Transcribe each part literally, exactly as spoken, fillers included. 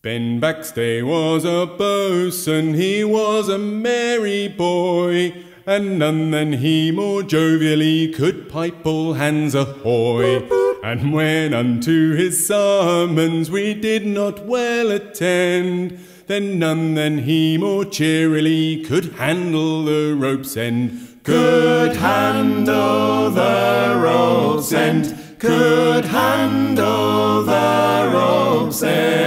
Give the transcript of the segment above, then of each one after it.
Ben Backstay was a boatswain, he was a merry boy, and none than he more jovially could pipe all hands ahoy. And when unto his summons we did not well attend, then none than he more cheerily could handle the rope's end. Could handle the rope's end, could handle the rope's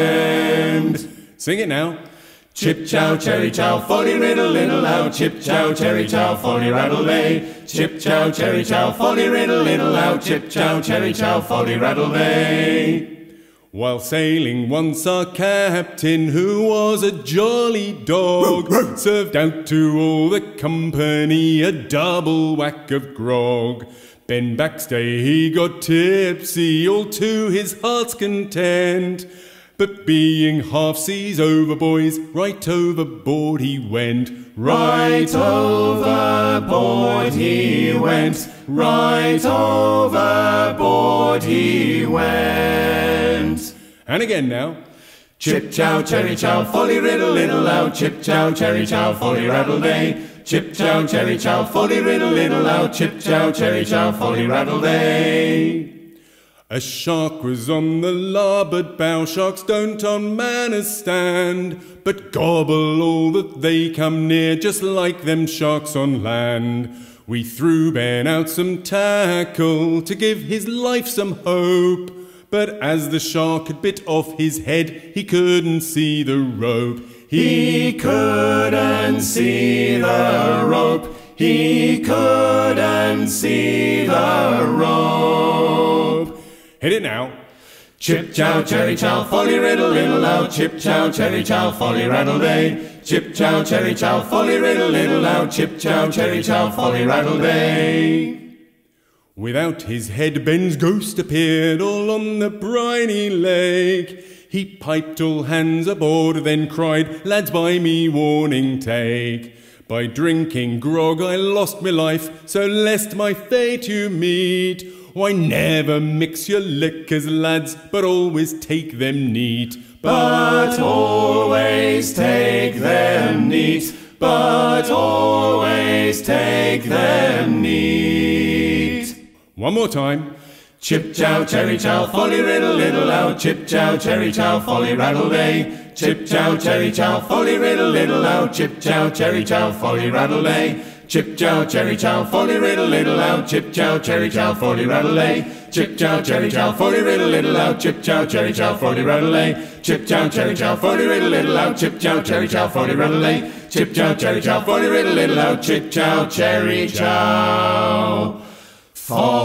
end. Sing it now. Chip chow cherry chow, folly riddle little ow. Chip chow cherry chow, folly rattle lay. Chip chow cherry chow, folly riddle little ow. Chip chow cherry chow, folly rattle lay. While sailing once our captain, who was a jolly dog, served out to all the company a double whack of grog. Ben Backstay he got tipsy, all to his heart's content, but being half seas over, boys, right overboard he went. Right overboard he went, right overboard he went. And again now. Chip chow cherry chow, folly riddle little ow. Chip chow cherry chow, folly rattle day. Chip chow cherry chow, folly riddle little ow. Chip chow cherry chow, folly rattle day. A shark was on the larboard bow. Sharks don't on manners stand, but gobble all that they come near, just like them sharks on land. We threw Ben out some tackle to give his life some hope, but as the shark had bit off his head, he couldn't see the rope. He couldn't see the rope. He couldn't see the rope. Hit it now. Chip chow cherry chow, folly riddle little ow. Chip chow cherry chow, folly rattle day. Chip chow cherry chow, folly riddle little ow. Chip chow cherry chow, folly rattle day. Without his head Ben's ghost appeared all on the briny lake. He piped all hands aboard, then cried, lads by me warning take. By drinking grog I lost my life, so lest my fate you meet, why never mix your liquors, lads, but always take them neat. But always take them neat. But always take them neat. One more time. Chip chow cherry chow, folly riddle little ow. Chip chow cherry chow, folly rattle day. Chip chow cherry chow, folly riddle little ow. Chip chow cherry chow, folly rattle day. Chip chow cherry chow, folly riddle little ow. Chip chow cherry chow, folly rattle day. Chip chow cherry chow, folly riddle little ow. Chip chow cherry chow, folly rattle day. Chip chow cherry chow, folly riddle little ow. Chip chow cherry chow, folly rattle day. Chip chow cherry chow, folly riddle little ow. Chip chow cherry chow, folly